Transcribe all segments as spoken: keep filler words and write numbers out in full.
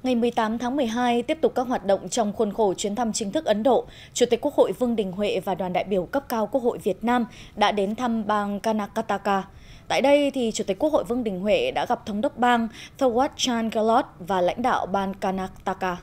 Ngày mười tám tháng mười hai, tiếp tục các hoạt động trong khuôn khổ chuyến thăm chính thức Ấn Độ, Chủ tịch Quốc hội Vương Đình Huệ và đoàn đại biểu cấp cao Quốc hội Việt Nam đã đến thăm bang Karnataka. Tại đây, thì Chủ tịch Quốc hội Vương Đình Huệ đã gặp Thống đốc bang Thawat Chand Gehlot và lãnh đạo bang Karnataka.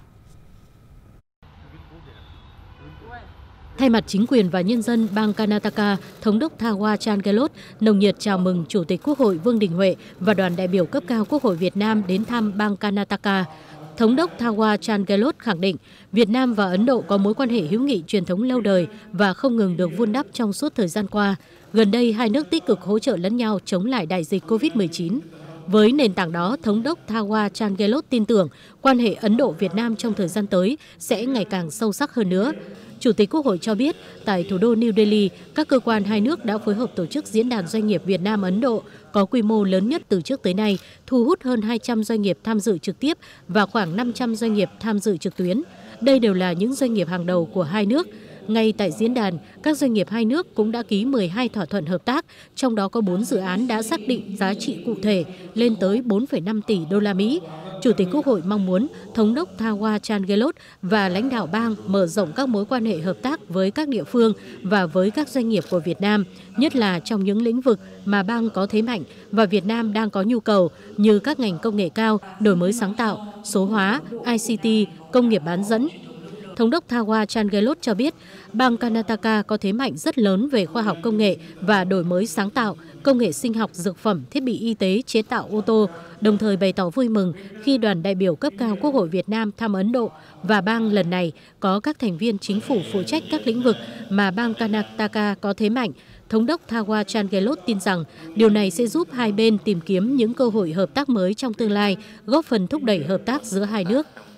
Thay mặt chính quyền và nhân dân bang Karnataka, Thống đốc Thawat Chand Gehlot nồng nhiệt chào mừng Chủ tịch Quốc hội Vương Đình Huệ và đoàn đại biểu cấp cao Quốc hội Việt Nam đến thăm bang Karnataka. Thống đốc Thawat Chand Gehlot khẳng định Việt Nam và Ấn Độ có mối quan hệ hữu nghị truyền thống lâu đời và không ngừng được vun đắp trong suốt thời gian qua. Gần đây, hai nước tích cực hỗ trợ lẫn nhau chống lại đại dịch covid mười chín. Với nền tảng đó, Thống đốc Thawat Chand Gehlot tin tưởng quan hệ Ấn Độ-Việt Nam trong thời gian tới sẽ ngày càng sâu sắc hơn nữa. Chủ tịch Quốc hội cho biết, tại thủ đô New Delhi, các cơ quan hai nước đã phối hợp tổ chức Diễn đàn Doanh nghiệp Việt Nam-Ấn Độ có quy mô lớn nhất từ trước tới nay, thu hút hơn hai trăm doanh nghiệp tham dự trực tiếp và khoảng năm trăm doanh nghiệp tham dự trực tuyến. Đây đều là những doanh nghiệp hàng đầu của hai nước. Ngay tại diễn đàn, các doanh nghiệp hai nước cũng đã ký mười hai thỏa thuận hợp tác, trong đó có bốn dự án đã xác định giá trị cụ thể lên tới bốn phẩy năm tỷ đô la Mỹ. Chủ tịch Quốc hội mong muốn Thống đốc Thawat Chand Gehlot và lãnh đạo bang mở rộng các mối quan hệ hợp tác với các địa phương và với các doanh nghiệp của Việt Nam, nhất là trong những lĩnh vực mà bang có thế mạnh và Việt Nam đang có nhu cầu như các ngành công nghệ cao, đổi mới sáng tạo, số hóa, I C T, công nghiệp bán dẫn. Thống đốc Thawat Chand Gehlot cho biết, bang Karnataka có thế mạnh rất lớn về khoa học công nghệ và đổi mới sáng tạo, công nghệ sinh học, dược phẩm, thiết bị y tế, chế tạo ô tô, đồng thời bày tỏ vui mừng khi đoàn đại biểu cấp cao Quốc hội Việt Nam thăm Ấn Độ và bang lần này có các thành viên chính phủ phụ trách các lĩnh vực mà bang Karnataka có thế mạnh. Thống đốc Thawat Chand Gehlot tin rằng điều này sẽ giúp hai bên tìm kiếm những cơ hội hợp tác mới trong tương lai, góp phần thúc đẩy hợp tác giữa hai nước.